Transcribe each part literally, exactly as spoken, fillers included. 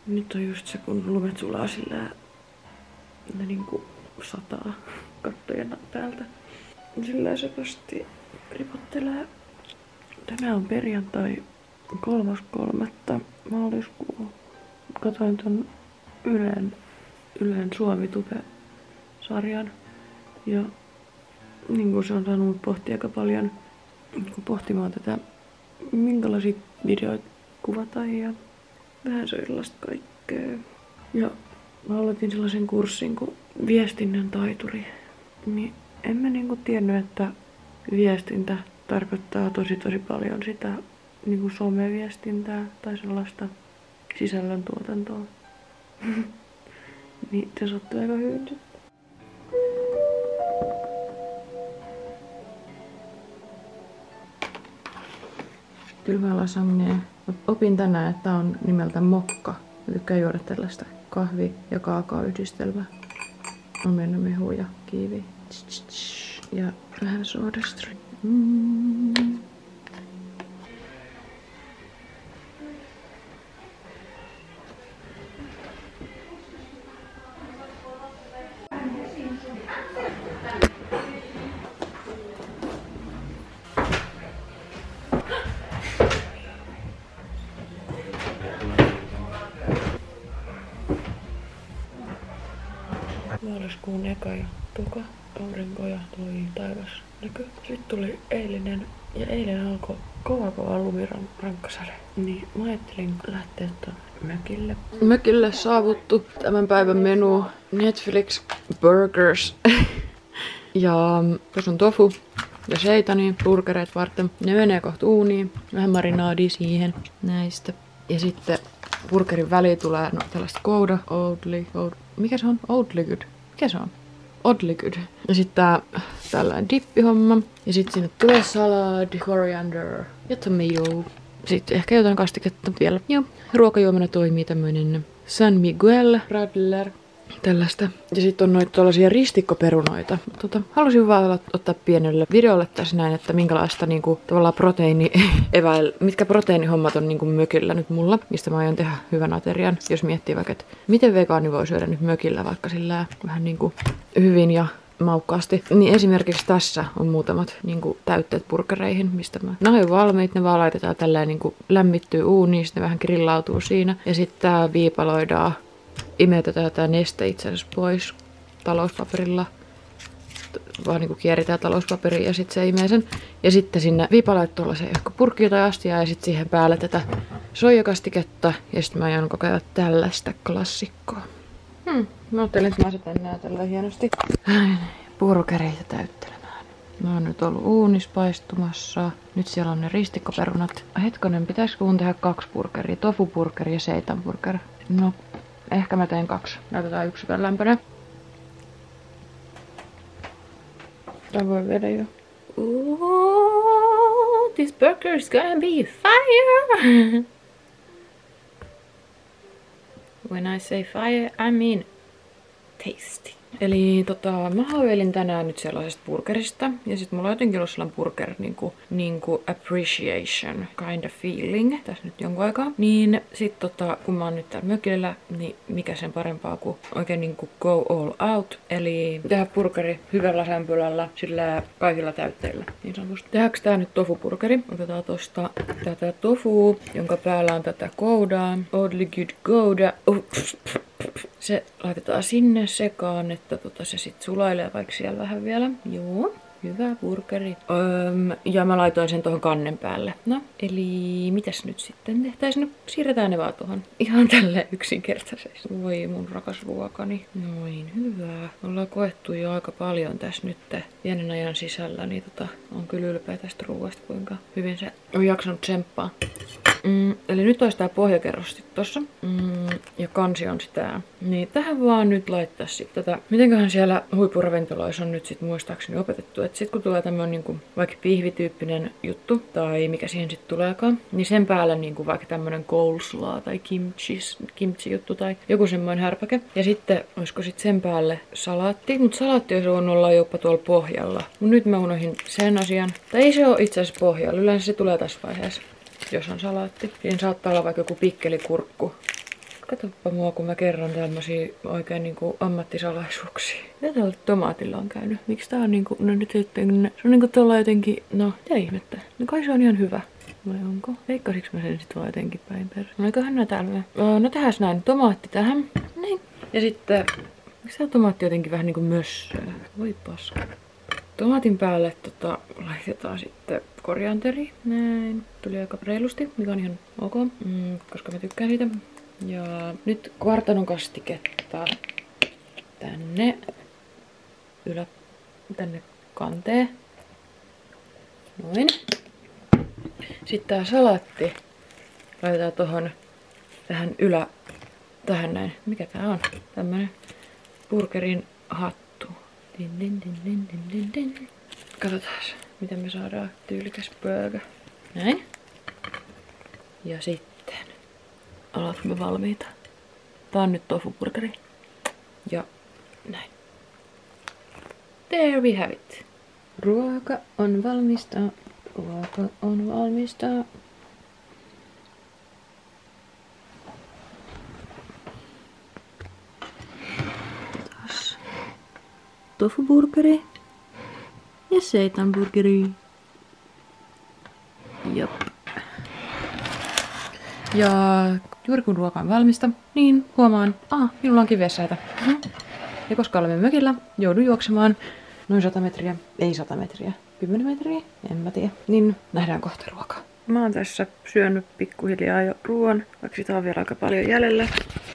Nyt on just se, kun lumet sulaa sillä ne niinku sataa kattojen päältä. Sillä sepasti ripottelee. Tänään on perjantai kolmas kolmatta maaliskuu. Katoin ton Ylen, Ylen Suomi-tube-sarjan. Ja niin kuin se on saanut mut pohtia aika paljon niin pohtimaan tätä, minkälaisia videoita kuvataan ja vähän sellaista kaikkea. Ja mä aloitin sellaisen kurssin kuin viestinnän taituri. Niin en mä niinku tiennyt, että viestintä tarkoittaa tosi tosi paljon sitä niinku someviestintää tai sellaista sisällöntuotantoa. Niin se sattuu aika hyvin sitten. Kylmä lasagne. Opin tänään, että on nimeltä mokka. Mä tykkään juoda tällaista kahvi- ja kaakaoyhdistelmää. On mennyt mehu ja kiivi. Ja vähän soodasta. Mm. Maaliskuun eka ja toka aurinko ja toi taivas näkyy. Sitten tuli eilinen ja eilen alkoi kova kova lumirankkasade. Niin mä ajattelin lähteä ton mökille. Mökille saavuttu tämän päivän menu Netflix burgers. Ja tuossa on tofu ja seitani burgereit varten. Ne menee kohta uuniin. Vähän marinaadia siihen näistä. Ja sitten burgerin väliin tulee no tällaista gouda, oudly, oud, mikä se on? Oudly good. Mikä se on? Oddly good. Ja sitten tää tällainen dippihomma. Ja sitten sinne tulee salad, coriander ja tomato. Sitten ehkä jotain kastiketta vielä. Joo, ruokajuomana toimii tämmönen San Miguel Radler. Tällaista. Ja sitten on noita tällaisia ristikkoperunoita. Tota, halusin vaan ottaa pienelle videolle tässä näin, että minkälaista niinku, tavallaan proteiini eväil, mitkä proteiinihommat on niinku mökillä nyt mulla, mistä mä aion tehdä hyvän aterian. Jos miettii vaikka, että miten vegaani voi syödä nyt mökillä vaikka sillä vähän niinku hyvin ja maukkaasti. Niin esimerkiksi tässä on muutamat niinku täytteet burgereihin, mistä mä... Nämä on jo valmiit, ne vaan laitetaan tälleen niinku lämmittyy uuniin, sitten ne vähän grillautuu siinä. Ja sitten tää viipaloidaan. Imetetään tää neste itse asiassa pois talouspaperilla. Vaan niinku kierritään talouspaperiin ja sitten se imee sen. Ja sitten sinne viipaloit tuollaiseen johonkin purkkiin tai astiaan ja sitten siihen päälle tätä soijakastiketta. Ja sitten mä aion kokeilla tällaista klassikkoa. Hmm, mä ajattelin, että mä asetan nää tällä hienosti burgereita täyttelemään. Mä oon nyt ollut uunissa paistumassa. Nyt siellä on ne ristikkoperunat. Hetkonen, pitäisikö mun tehdä kaksi burgeria? Tofu-burgeri ja seitan-burger. No. Ehkä mä teen kaksi. Näytetään yksi vielä lämpöinen. Tää voi viedä jo. Ooh, this burger is gonna be fire! When I say fire, I mean tasty. Eli tota, mä haaveilin tänään nyt sellaisesta burgerista. Ja sit mulla on jotenkin ollut sellainen burger niinku, niinku appreciation kind of feeling tässä nyt jonkun aikaa. Niin sit tota, kun mä oon nyt täällä mökillä, niin mikä sen parempaa kuin oikein niinku go all out. Eli tehdä burgeri hyvällä sämpylällä, sillä kaikilla täytteillä. Niin sanotusti. Tehdäänkö tää nyt tofu-burgeri? Otetaan tosta tätä tofua, jonka päällä on tätä goudaa. Oddly good gouda. Oh. Se laitetaan sinne sekaan, että tota se sit sulailee vaikka siellä vähän vielä. Joo, hyvä burgeri. Öm, ja mä laitoin sen tuohon kannen päälle. No, eli mitäs nyt sitten tehtäisiin? No, siirretään ne vaan tuohon. Ihan tälleen yksinkertaisesti. Voi mun rakas ruokani. Noin, hyvä. Ollaan koettu jo aika paljon tässä nyt pienen ajan sisällä, niin tota, on kyllä ylpeä tästä ruoasta, kuinka hyvin se on jaksanut tsemppaa. Mm, eli nyt olisi tää pohjakerros sit tossa. Mm, ja kansi on sitä. Niin tähän vaan nyt laittaa sit tätä. Mitenköhän siellä huippuravintoloissa on nyt sit muistaakseni opetettu, että sit kun tulee tämmönen niinku vaikka pihvityyppinen juttu, tai mikä siihen sit tuleekaan, niin sen päällä niinku vaikka tämmönen coleslaw tai kimchi, kimchi juttu tai joku semmoinen härpäke. Ja sitten olisiko sit sen päälle salaatti, mut salaatti olisi voinut olla jopa tuolla pohjalla. Mut nyt mä unohdin sen asian. Tai ei se oo itse asiassa pohjalla, yleensä se tulee tässä vaiheessa. Jos on salaatti. Siinä saattaa olla vaikka joku pikkelikurkku Katoppa mua, kun mä kerron tämmösiä oikein niinku ammattisalaisuuksia. Mitä tällä tomaatilla on käynyt? Miksi tää on niinku, no nyt jotenkin, se on niinku tuolla jotenkin, no mitä ihmettä. No kai se on ihan hyvä. Vai onko? Veikkasiks mä sen sit vaan jotenkin päin perään? No eiköhän nää täällä. No tehäs näin, tomaatti tähän. Niin. Ja sitten, miksi tää tomaatti jotenkin vähän niinku mössöä? Voi paska. Tomaatin päälle tota, laitetaan sitten korianteri. Näin. Tuli aika reilusti, mikä on ihan ok, mm, koska mä tykkään siitä. Ja nyt kvartanon kastiketta tänne ylä, tänne kanteen. Noin. Sitten tää salatti laitetaan tohon tähän ylä, tähän näin. Mikä tää on? Tämmönen burgerin hattu. Din, din, din, din, din, din, din. Katsotaan, miten me saadaan tyylikäs burger. Näin. Ja sitten ollaanko me valmiita? Tää on nyt tofuburgeri. Ja näin. There we have it. Ruoka on valmista. Ruoka on valmista. Taas tofuburgeri ja seitanburgeri. Jop. Ja juuri kun ruoka on valmista, niin huomaan, ah, minulla onkin vessaita. Mm-hmm. Ja koska olemme mökillä, joudun juoksemaan noin sata metriä, ei sata metriä, kymmenen metriä, en mä tiedä. Niin nähdään kohta ruokaa. Mä oon tässä syönyt pikkuhiljaa jo ruoan, vaikka sitä on vielä aika paljon jäljellä.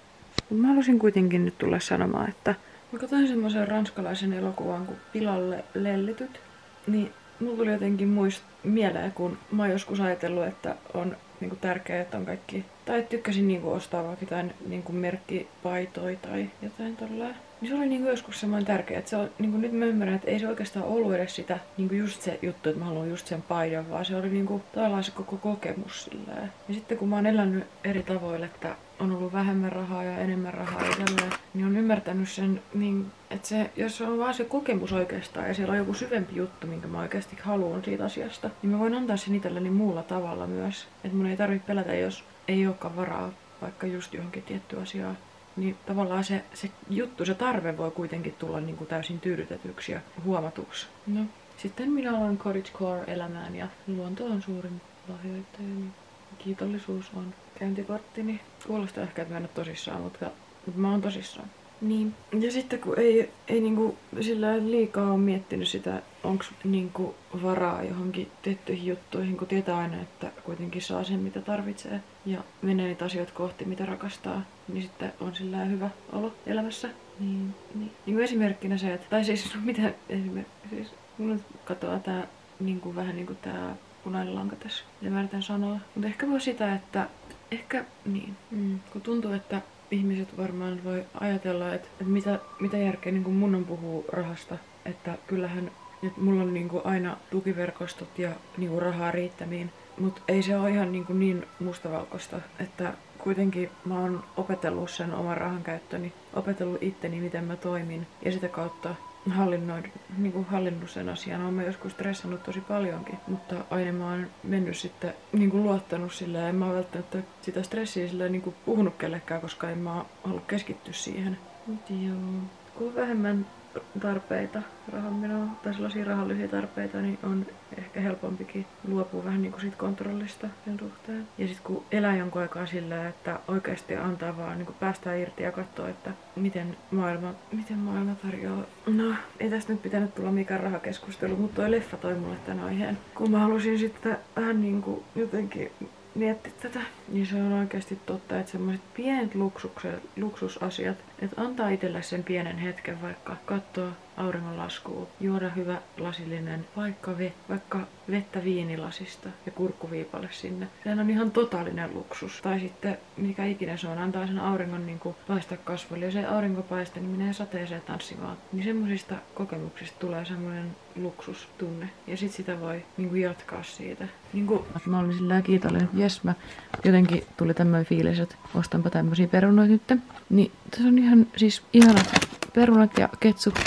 Mä halusin kuitenkin nyt tulla sanomaan, että mä katsoin semmoisen ranskalaisen elokuvan kuin Pilalle lellityt, niin mulla tuli jotenkin muist mieleen, kun mä oon joskus ajatellut, että on niinku tärkeää, että on kaikki, tai tykkäsin niinku ostaa vaikka jotain niinku merkkipaitoja tai jotain tolleen. Niin se oli niinku joskus semmoinen tärkeä, että se on, niinku nyt mä ymmärrän, että ei se oikeastaan ollut edes sitä, niinku just se juttu, että mä haluan just sen paidan, vaan se oli niinku tavallaan se koko kokemus silleen. Ja sitten kun mä oon elänyt eri tavoilla, että on ollut vähemmän rahaa ja enemmän rahaa ja tälleen, niin on ymmärtänyt sen, niin, että se, jos on vaan se kokemus oikeastaan ja siellä on joku syvempi juttu, minkä mä oikeasti haluan siitä asiasta, niin mä voin antaa sen itselleni muulla tavalla myös. Että mun ei tarvitse pelätä, jos ei olekaan varaa vaikka just johonkin tiettyyn asiaan. Niin tavallaan se, se juttu, se tarve voi kuitenkin tulla niin kuin täysin tyydytetyksi ja huomatuksi. No, sitten minä olen cottagecore-elämään ja luonto on suurin lahjoittajani. Kiitollisuus on käyntikorttini. Kuulostaa ehkä, että mä en ole tosissaan, mutta, mutta mä oon tosissaan. Niin. Ja sitten kun ei, ei niinku sillä liikaa ole miettinyt sitä, onko niinku varaa johonkin tiettyihin juttuihin, kun tietää aina, että kuitenkin saa sen mitä tarvitsee ja menee niitä asioita kohti mitä rakastaa, niin sitten on sillä hyvä olo elämässä. Niin, niin. Niin esimerkkinä se, että, tai siis mitä esimerkiksi, siis mulla katoaa tää niinku vähän niinku tää punainen lanka tässä, mitä mä yritän sanoa. Mutta ehkä voi sitä, että ehkä niin, mm. kun tuntuu, että ihmiset varmaan voi ajatella, että, että mitä, mitä järkeä niin kuin mun on puhua rahasta. Että kyllähän että mulla on niin kuin aina tukiverkostot ja niin kuin rahaa riittämiin. Mutta ei se ole ihan niin, kuin niin mustavalkoista. Että kuitenkin mä oon opetellut sen oman rahan käyttöni, opetellut itteni miten mä toimin ja sitä kautta hallinnoin, niin kuin hallinnut sen asian. Olen joskus stressannut tosi paljonkin, mutta aina mä oon mennyt sitten niin kuin luottanut sillä ja en mä oon välttämättä sitä stressiä sillä niin kuin puhunut kellekään, koska en mä oo halua keskittyä siihen. Mutta joo, kun vähemmän tarpeita, rahanmenoa tai sellaisia rahallisia tarpeita, niin on ehkä helpompikin luopua vähän niin kuin siitä kontrollista sen suhteen. Ja sitten kun elää jonkun aikaa sillä, että oikeasti antaa vaan niin kuin päästää irti ja katsoa, että miten maailma, miten maailma tarjoaa. No, ei tästä nyt pitänyt tulla mikään rahakeskustelu, mutta toi leffa toi mulle tämän aiheen. Kun mä halusin sitten vähän niin kuin jotenkin miettiä tätä, niin se on oikeasti totta, että semmoiset pienet luksusasiat, että antaa itselle sen pienen hetken vaikka katsoa auringonlaskua, juoda hyvä lasillinen vaikka, vet, vaikka vettä viinilasista ja kurkkuviipalle sinne. Sehän on ihan totaalinen luksus. Tai sitten mikä ikinä se on, antaa sen auringon niin kuin paistaa kasvoille. Jos ei aurinko paista, niin menee sateeseen tanssimaan. Niin semmoisista kokemuksista tulee semmoinen luksustunne. Ja sit sitä voi niin kuin jatkaa siitä. Niin kuin mä olin sillä kiitollinen, jes mä jotenkin tuli tämmöinen fiilis, että ostanpa tämmöisiä perunoita nyt. Niin tässä on ihan siis ihanat perunat ja ketsuppi.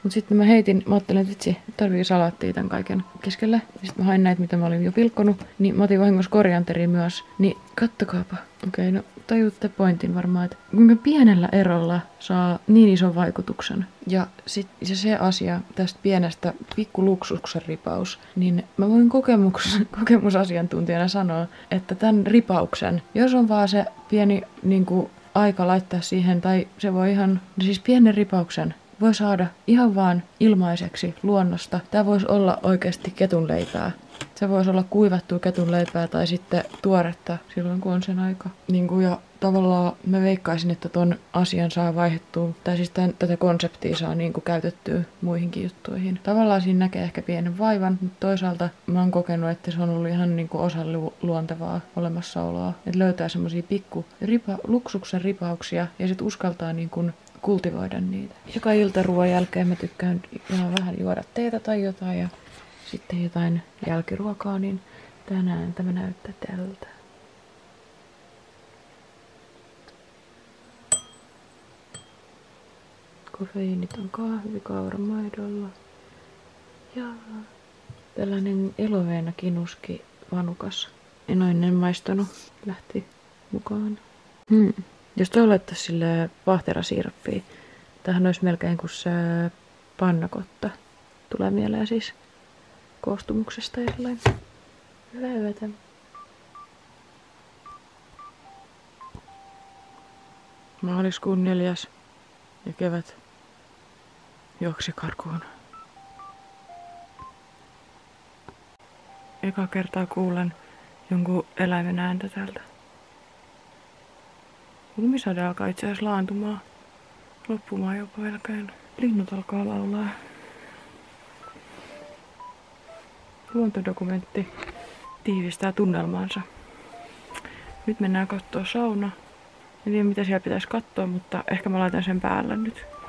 Mut sitten mä heitin, mä ajattelin, että vitsi, tarvii salaattia tämän kaiken keskellä. Sitten mä hain näitä, mitä mä olin jo pilkkonut. Niin mä otin vahingossa korianteria myös. Niin kattokaapa. Okei, okay, no tajuutte pointin varmaan, että kuinka pienellä erolla saa niin ison vaikutuksen. Ja sitten se, se asia tästä pienestä pikkuluksuksen ripaus, niin mä voin kokemus, kokemusasiantuntijana sanoa, että tämän ripauksen, jos on vaan se pieni niin kuin, aika laittaa siihen, tai se voi ihan, siis pienen ripauksen, voi saada ihan vaan ilmaiseksi luonnosta. Tämä voisi olla oikeasti ketunleipää. Se voisi olla kuivattua ketunleipää tai sitten tuoretta silloin, kun on sen aika. Niin kuin ja tavallaan mä veikkaisin, että ton asian saa vaihdettua, tai siis tämän, tätä konseptia saa niin kuin käytettyä muihinkin juttuihin. Tavallaan siinä näkee ehkä pienen vaivan, mutta toisaalta mä oon kokenut, että se on ollut ihan niin kuin osa lu- luontevaa olemassaoloa. Että löytää semmosia pikku ripa- luksuksen ripauksia ja sit uskaltaa niin kuin kultivoida niitä. Joka ilta ruoan jälkeen mä tykkään ihan vähän juoda teetä tai jotain ja sitten jotain jälkiruokaa, niin tänään tämä näyttää tältä. Kofeiinit on kahvi kauramaidolla ja tällainen eloveena kinuski vanukas. En ole ennen maistanut, lähti mukaan. Hmm. Jos toi laittaisi sille vahterasiirappia, tämähän olisi melkein kuin se pannakotta. Tulee mieleen siis koostumuksesta erilainen. Hyvää yötä. Maaliskuun neljäs ja kevät juoksi karkuun. Eka kertaa kuulen jonkun eläimen ääntä täältä. Lumisade alkaa itse asiassa laantumaan. Loppumaan jopa melkein. Linnut alkaa laulaa. Luontodokumentti tiivistää tunnelmaansa. Nyt mennään kattoo sauna. En tiedä mitä siellä pitäisi katsoa, mutta ehkä mä laitan sen päällä nyt.